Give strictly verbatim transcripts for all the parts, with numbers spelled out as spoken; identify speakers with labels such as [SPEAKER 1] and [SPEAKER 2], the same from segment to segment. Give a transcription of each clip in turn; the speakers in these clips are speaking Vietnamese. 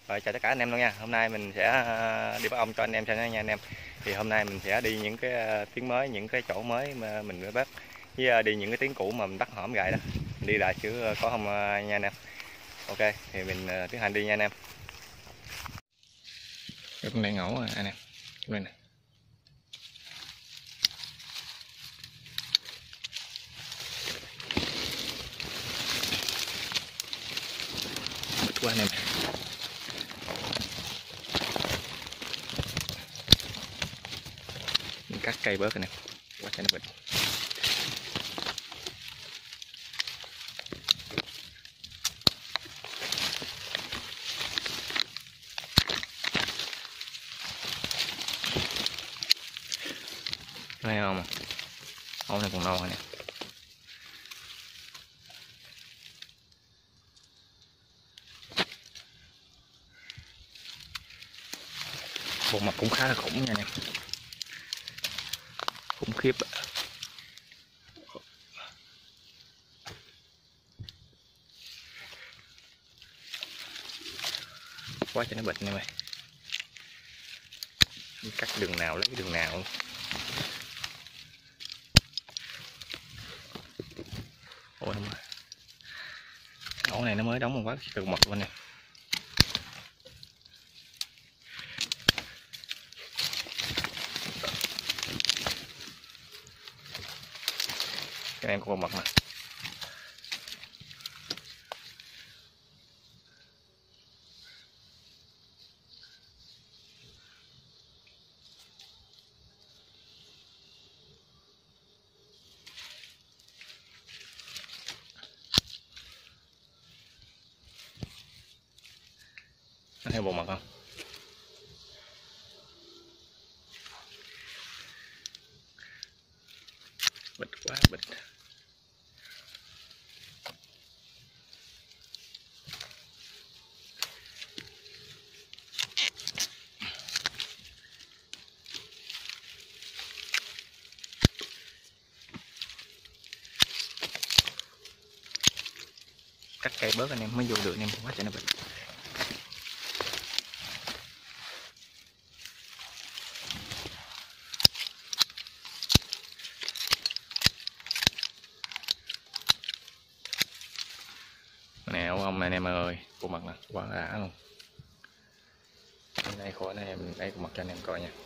[SPEAKER 1] Rồi, chào tất cả anh em luôn nha. Hôm nay mình sẽ ờ, đi bắt ong cho anh em xem nha anh em. Thì hôm nay mình sẽ đi những cái ờ, tiếng mới, những cái chỗ mới mà mình mới bắt, với ờ, đi những cái tiếng cũ mà mình bắt hổm gài đó. Mình đi lại chứ ờ, có không ờ, nha anh em. Ok, thì mình ờ, tiến hành đi nha anh em. Cái con này ngẫu à, anh em. Cái này. Bịch quá anh em. Mình cắt cây bớt anh em. Quá trời nó bịch. Thấy không? Ống này còn non rồi nè. Bộ mặt cũng khá là khủng nha anh em. Khủng khiếp. Quá trời nó bịch anh em ơi. Cắt đường nào lấy đường nào. Ôi không ơi. Ổ này nó mới đóng một quá cực mật luôn nè. Cái này có mật mà. Nó theo bộ mặt không? Bịch quá bịch. Cắt cây bớt anh em mới vô được anh em, quá trời nó bịch. Nè ông này anh em ơi, bộ mặt nè, quá đã luôn. Hôm nay khổ này em lấy bộ mặt cho anh em coi nha.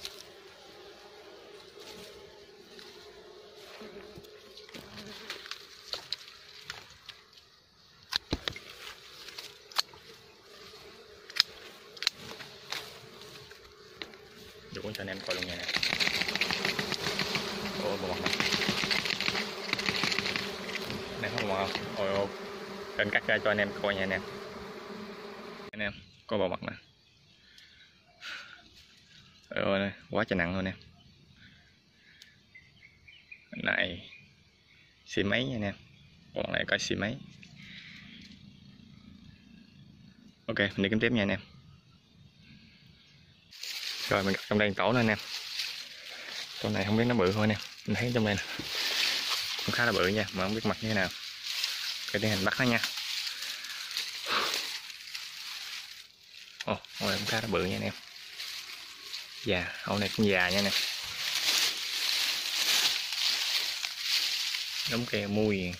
[SPEAKER 1] Đủ cho anh em coi luôn nha nè. Ôi bộ mặt này. Này không bộ mặt không? Ôi ôi. Kênh cắt ra cho anh em coi nha anh em. Anh em, coi bộ mặt nè. Ôi này, quá trời nặng luôn nè. Này xì mấy nha anh em. Còn này coi xì mấy. Ok, mình đi kiếm tiếp nha anh em. Rồi mình gặp trong đây tổ lên anh em. Con này không biết nó bự thôi nè. Mình thấy trong đây nè cũng khá là bự nha, mà không biết mặt như thế nào. Cái tiến hành bắt nó nha. Ồ, con này cũng khá là bự nha anh em. Già, con này cũng già nha anh em. Đống keo mui.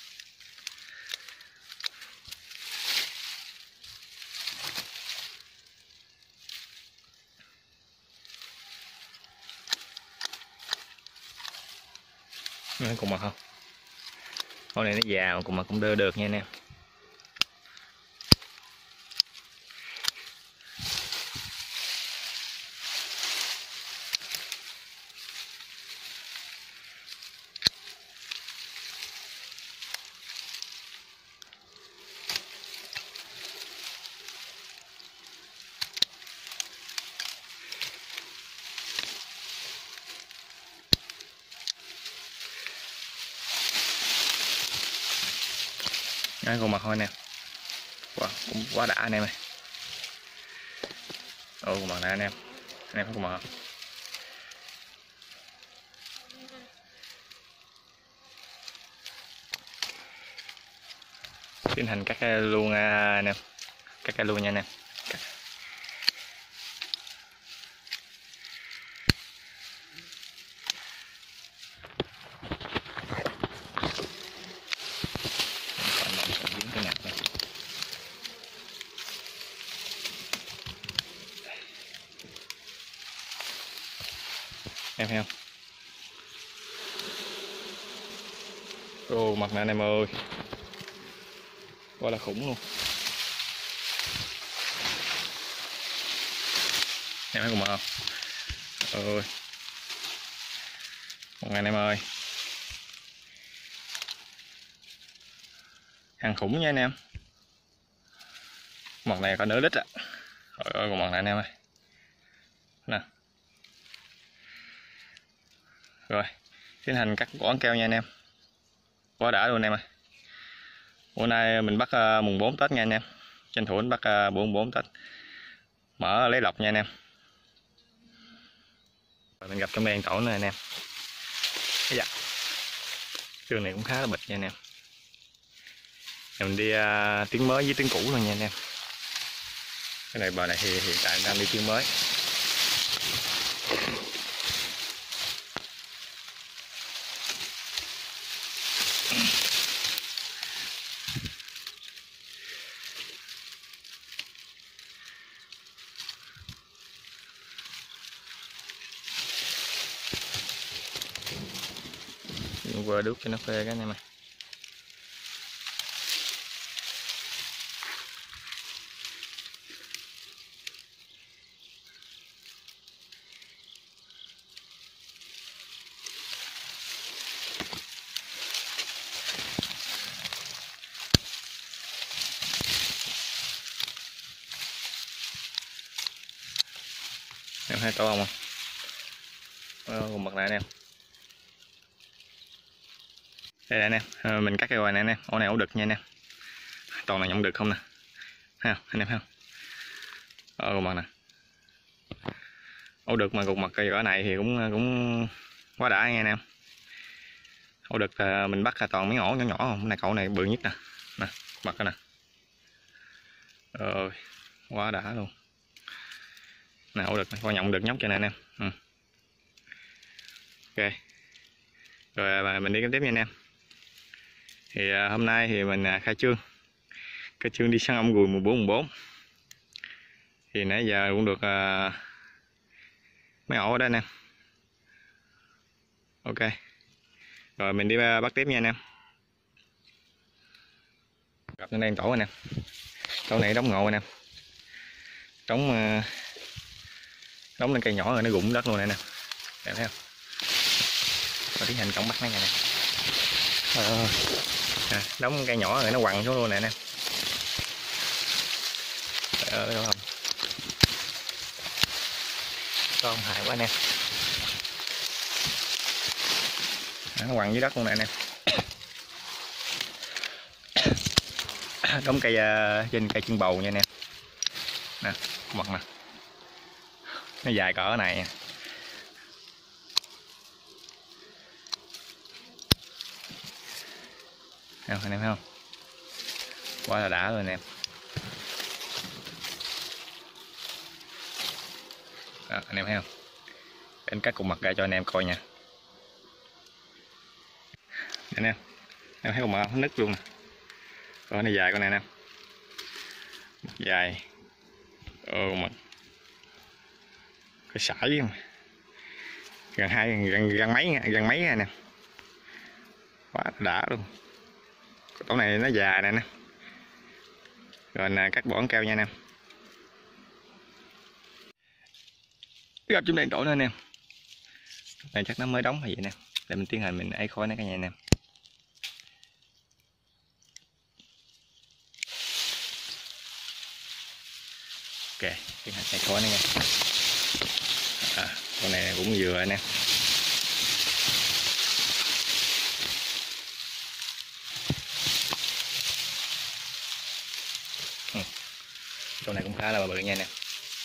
[SPEAKER 1] Nó cùng mặt không? Con này nó già mà cùng mặt cũng đơ được nha anh em. Đấy, con mặt thôi nè. Wow, cũng quá đã anh em ơi. Ồ, con mặt này anh em. Anh em thấy con mặt không? Tiến hành cắt luôn anh em. Cắt luôn nha anh em. Cắt Em thấy không? Ô, mặt nạ anh em ơi, quá là khủng luôn. Em thấy cùng mặt không? Ôi, một ngày anh em ơi, hàng khủng nha anh em. Mặt này có nửa lít ạ. Trời ơi, còn mặt này anh em ơi nè. Rồi tiến hành cắt quãng keo nha anh em, quá đã luôn anh em ơi. Bữa nay mình bắt uh, mùng bốn Tết nha anh em, tranh thủ bắt uh, mùng bốn Tết, mở lấy lọc nha anh em. Rồi mình gặp trong đen tổ nữa anh em. Dạ, trường này cũng khá là bịch nha anh em. Mình đi uh, tiếng mới với tiếng cũ luôn nha anh em. Cái này bờ này thì hiện tại đang đi tiếng mới. Vừa đút cho nó phê cái này mà. Em thấy to không? Còn mặt này anh em. Đây nè anh em, mình cắt cái ngoài này anh em, ổ này ổ đực nha anh em. Toàn là nhộng đực không nè. Thấy không? Anh em thấy không? Ở cục mặt nè. Ổ đực mà cục mặt cây cỡ này thì cũng cũng quá đã nha anh em. Ổ đực mình bắt là toàn mấy ổ nhỏ nhỏ không? Cái này cậu này bự nhất nè. Nè, mặt cái nè. Rồi, quá đã luôn. Nè ổ đực, con nhộng đực nhóc cho này anh em. Ừ. Ok. Rồi mình đi tiếp nha anh em. Thì hôm nay thì mình khai trương khai trương đi săn ong ruồi mùa bốn mùa bốn. Thì nãy giờ cũng được uh, mấy ổ ở đây nè. Ok, rồi mình đi bắt tiếp nha anh em. Gặp nó đang tổ anh em, tổ này đóng ngộ anh em, đóng uh, đóng lên cây nhỏ rồi nó rụng đất luôn này nè, em thấy không? Rồi tiến hành cổng bắt mấy ngày này. Ờ, à, đóng cây nhỏ rồi nó quằn xuống luôn nè nè. Trời ơi, không con hại quá nè, nó quằn dưới đất luôn nè nè. Đóng cây uh, trên cây chân bầu nha nè, nè mặt nè, nó dài cỡ này nha. Thấy không anh em thấy không? Quá là đã rồi anh em. Đó, anh em thấy không? Đến cắt cục mặt ra cho anh em coi nha. Anh em, em thấy cục mặt nó nứt luôn nè. Rồi nó dài con này nè. Mặt dài. Ồ mặt. Cái sải mà. Gần hai gần gần mấy gần mấy nè. Quá đã luôn. Tổ này nó dài nè nè. Rồi nè cắt bỏ keo nha anh em. Gặp chúng đèn trội nữa anh em. Này chắc nó mới đóng hay vậy nè. Để mình tiến hành mình ấy khói nó cả nhà anh em. Ok, tiến hành ấy khói nó nha. À, con này cũng vừa anh em. Ừ. Con này cũng khá là bự nha nè.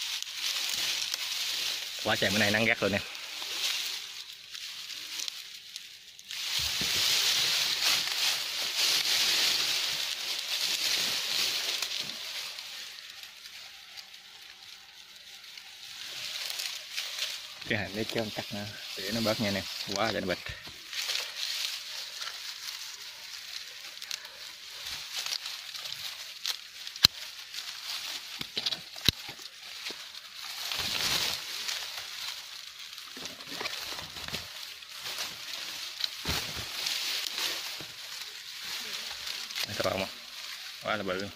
[SPEAKER 1] Quá trời bữa nay nắng gắt rồi nè. Cái hành để cho cắt nữa để nó bớt nha nè, quá trời nó bịch. sao bông không? Quá là bự luôn.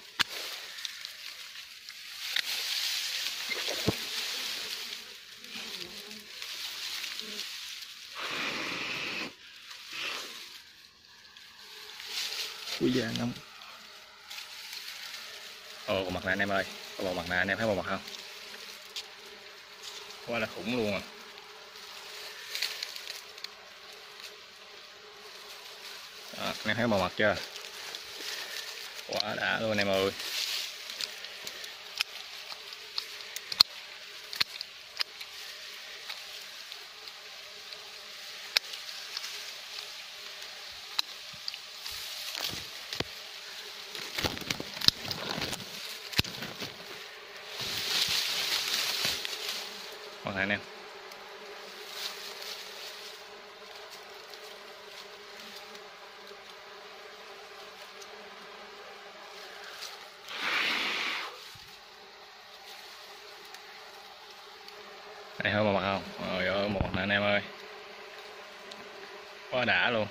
[SPEAKER 1] Ui da nóng. Ồ, con mặt này anh em ơi, có bộ mặt này anh em thấy bộ mặt không? Quá là khủng luôn à. Đó, anh em thấy bộ mặt chưa? Quá đã luôn anh em ơi. Mặt này anh em. Đây hơi một mặt không? Trời ơi, một mặt này anh em ơi. Quá đã luôn.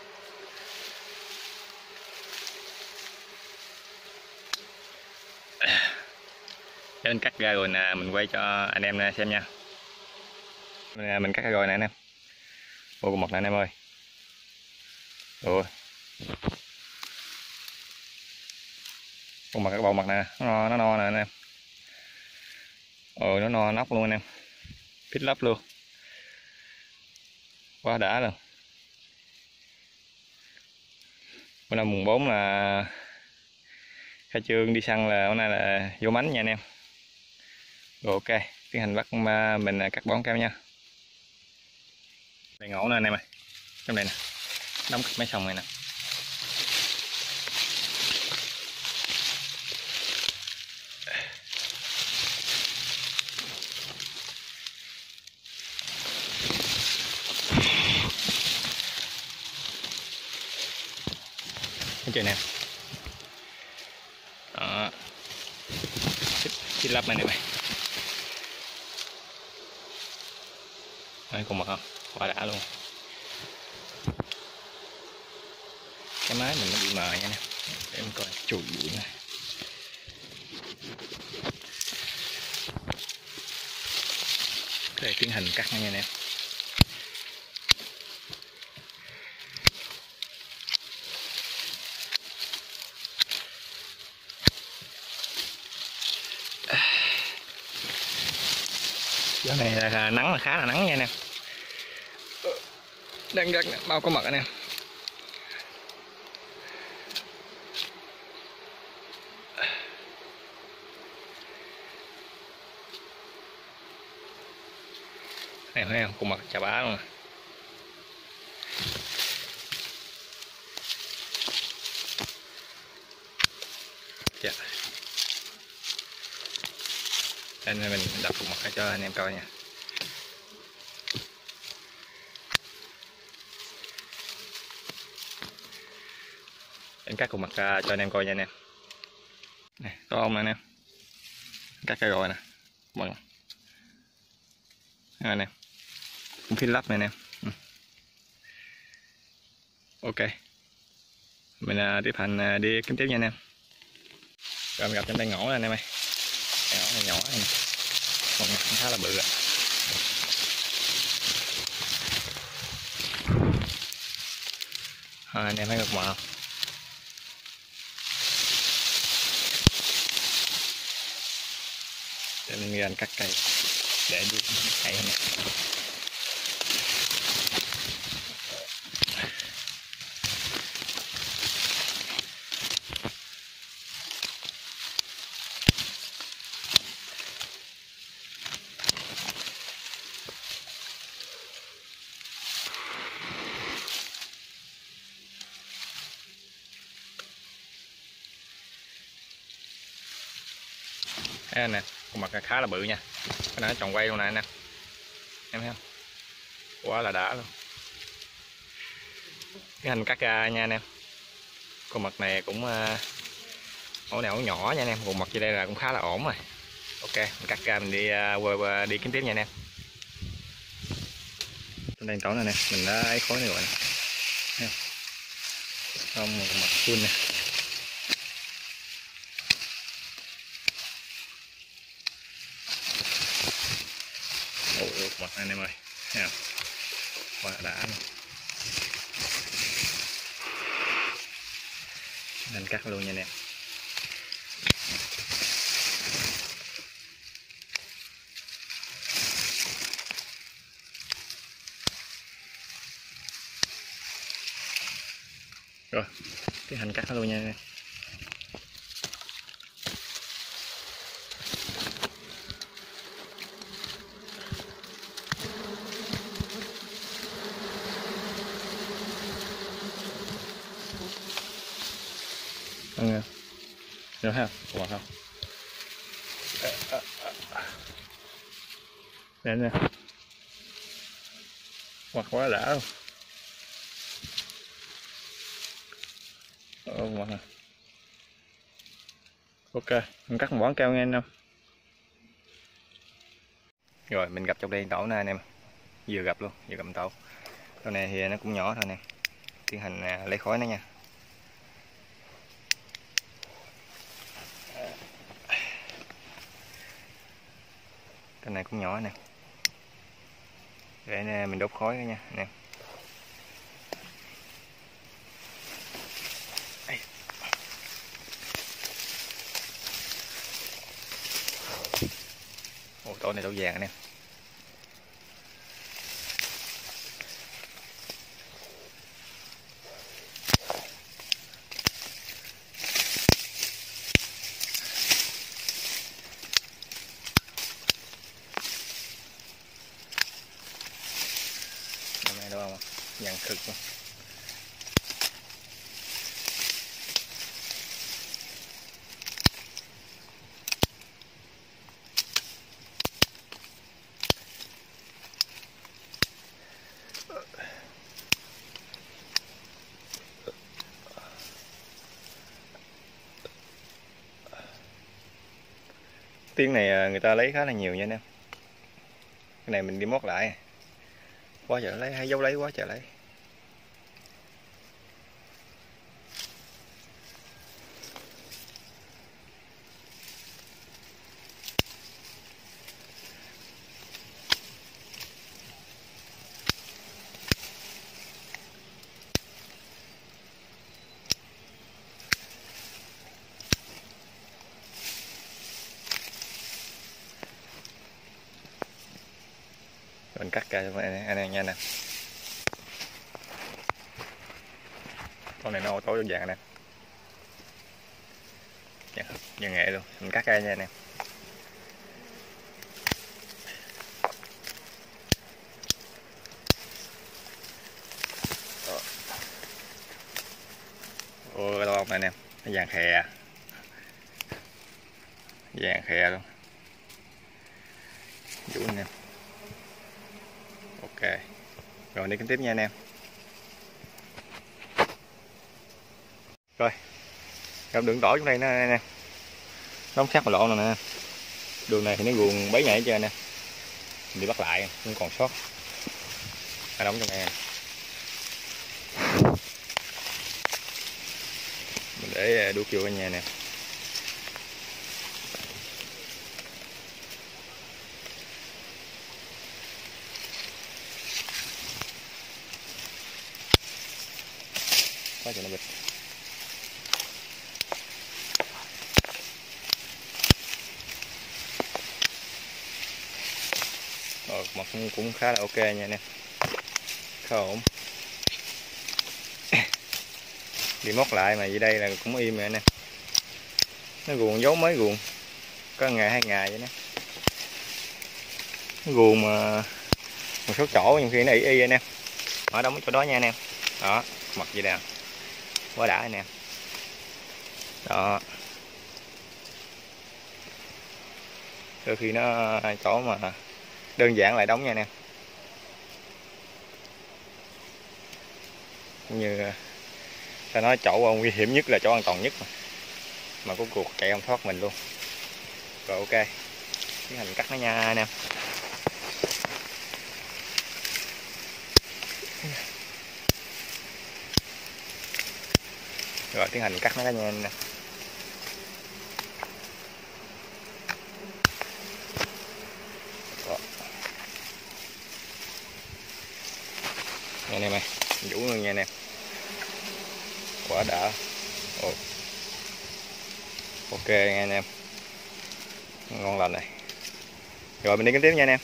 [SPEAKER 1] Đến cắt ra rồi nè, mình quay cho anh em xem nha. Mình cắt ra rồi nè anh em. Ô con mật này anh em ơi. Ủa. Con mật cái bầu mật nè, nó no, nó no nè anh em. Ồ nó no nóc luôn anh em. Phít lấp luôn. Quá đã luôn. Bữa nay mùng bốn là khai trương đi săn, là hôm nay là vô mánh nha anh em. Rồi ok, tiến hành bắt mình cắt bón keo nha. Đây ngổ nè anh em ơi. Trong đây nè. Đóng cắt mấy sòng này nè. Thấy chưa nè. Đó. Xích lắp này nè mày. Đây cùng mật không? Quá đã luôn. Cái máy mình nó bị mờ nha nè. Để em coi chùi bụi này. Để tiến hành cắt nha nè. Giờ này là nắng là khá là nắng nha anh em. Đang rất bao có mật anh em. Này thấy không, con mật chà bá luôn. Dạ. Nên mình đập con mật cho anh em coi nha. Em cắt con mặt cho anh em coi nha anh em. Này, có ông nè anh em. Cắt cái rồi nè. Vâng. Anh em. Cũng phím lắp này anh em. Ừ. Ok. Mình uh, tiếp hành uh, đi kiếm tiếp nha anh em. Rồi mình gặp trong đây ngõ nè anh em ơi. Cái ngõ này nhỏ này. Một mặt khá là bự ạ. À, anh em thấy ngược mờ không? Để mình ra cắt cây để đi cây này. Đây nè, con mặt khá là bự nha. Cái này nó tròn quay luôn nè anh em. Em thấy không? Quá là đã luôn. Cái hình cắt ra nha anh em. Con mặt này cũng ổ này ổ nhỏ nha anh em. Con mặt trên đây là cũng khá là ổn rồi. Ok, mình cắt ra mình đi uh, đi kiếm tiếp nha anh em. Trong đây tổ này nè, mình đã ấy khối này rồi nè. Thấy không? Không, một mặt full nè. Mặt anh em ơi, thấy không? Quá đã luôn. Anh cắt luôn nha anh em. Rồi, cái hành cắt nó luôn nha anh em. Ăn rồi ha, còn không? Nè nè, hoặc quá đã luôn. Ờ, hoặc à. Ok, mình cắt một bón keo nghe anh em. Rồi mình gặp trong đây tổ nè anh em, vừa gặp luôn, vừa cầm tổ. Con này thì nó cũng nhỏ thôi nè, tiến hành à, lấy khói nó nha. Con này cũng nhỏ nè, để nè, mình đốt khói nha nè. Ồ, tổ này tổ vàng nè. Năm nay đâu không? Vàng thực luôn. Tiếng này người ta lấy khá là nhiều nha anh em. Cái này mình đi mót lại. Quá trời lấy, hay dấu lấy quá trời lấy. Mình cắt ra cho anh em nha nè. Con này nó tối vàng nè, vàng nghệ luôn. Mình cắt ra nha anh em. Ôi đâu không anh em, nó vàng khè, vàng khè luôn. Vũ anh em. Ok, rồi đi kiếm tiếp nha anh em. Rồi, gặp đường tỏi trong đây nó nè, đóng sát mà lộn rồi nè. Đường này thì nó guồng bấy nhảy chưa nè, mình đi bắt lại không còn sót. À, đóng trong này mình để đuốc vô ở nhà nè. Quá trời nó bịch. Rồi, mặt cũng, cũng khá là ok nha anh em, khá ổn. Đi mót lại mà dưới đây là cũng im rồi anh em. Nó guồng dấu mới guồng, có ngày hai ngày vậy đó. Nó guồng mà một số chỗ nhiều khi nó y y anh em. Ở đóng chỗ đó nha anh em. Đó, mặt gì nè, quá đã anh em. Đó, đôi khi nó chỗ mà đơn giản lại đóng nha anh em. Như ta nói chỗ nguy hiểm nhất là chỗ an toàn nhất mà, mà có cuộc chạy không thoát mình luôn. Rồi ok, tiến hành cắt nó nha anh em. Rồi tiến hành cắt nó nha anh nè. nha anh em. Quá đã. Ồ. Ok nha anh em, ngon lành này. Rồi mình đi kiếm tiếp nha anh em.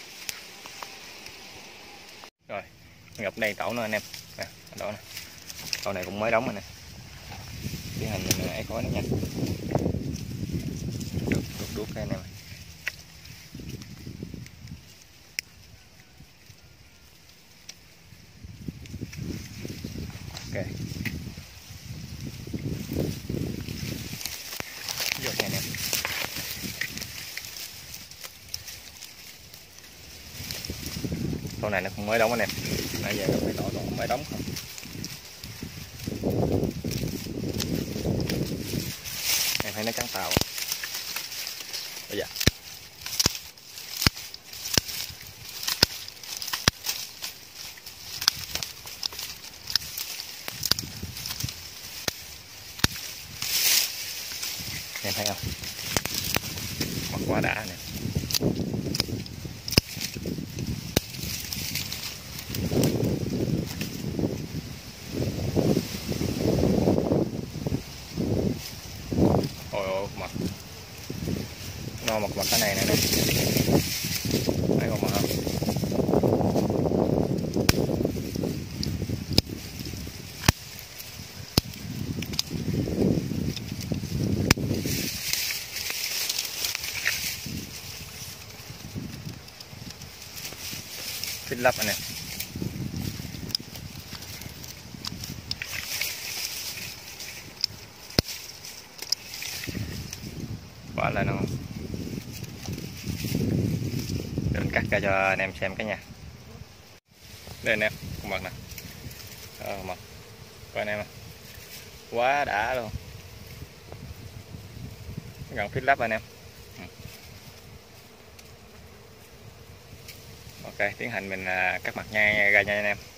[SPEAKER 1] Rồi ngập đây tẩu nữa anh em nè, đó nè, tẩu này cũng mới đóng rồi nè, tiến hành mình ấy khói nó nha, đút đút đút cái anh em. Ok vô nha anh em. Con này nó cũng mới đóng anh em, nãy giờ cái tỏi còn mới đóng không. Em thấy nó trắng tàu bây giờ. Em thấy không, mặt quá đã nè. Ôi ôi mặt no mặt mặt cái này nè nè, thấy không mà không. Phích lấp anh em. Quá là ngon. Để mình cắt ra cho anh em xem cái nha. Đây anh em, con mực nè. Đó, mực. Coi anh em à. Quá đã luôn. Gần phích lấp anh em. Ừ. Ok, tiến hành mình cắt mặt nha ra nha anh em.